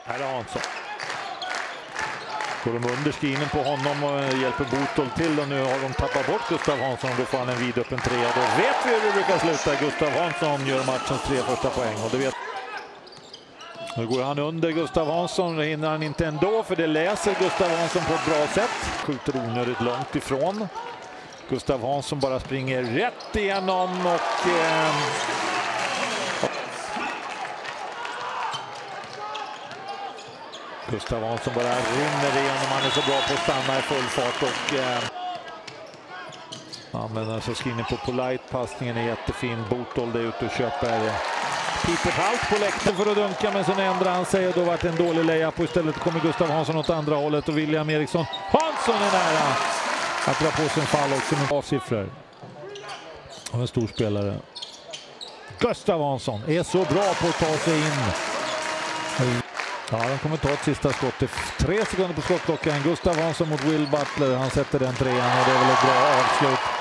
Här är Hansson. Går de under skrinen på honom och hjälper Botol till, och nu har de tappat bort Gustav Hansson, och då får han en vidöppen trea. Då vet vi hur det brukar sluta. Gustav Hansson gör matchens 3 första poäng, och det vet. Nu går han under Gustav Hansson, det hinner han inte ändå, för det läser Gustav Hansson på ett bra sätt. Skjuter onödigt långt ifrån. Gustav Hansson bara springer rätt igenom och Gustav Hansson bara rinner igenom. Han är så bra på att stanna i full fart och använder alltså skrinen på polite-passningen är jättefin. Botol är ute och köper Peter Falk på läkten för att dunka, men sen ändrar han sig och då var det en dålig layup, och istället kommer Gustav Hansson åt andra hållet och William Eriksson Hansson är nära att dra på sin fall också med avsiffror. Och en stor spelare. Gustav Hansson är så bra på att ta sig in. Ja, de kommer ta ett sista skott. 3 sekunder på skottklockan. Gustav Hansson mot Will Butler. Han sätter den trean och det är väl ett bra avslut.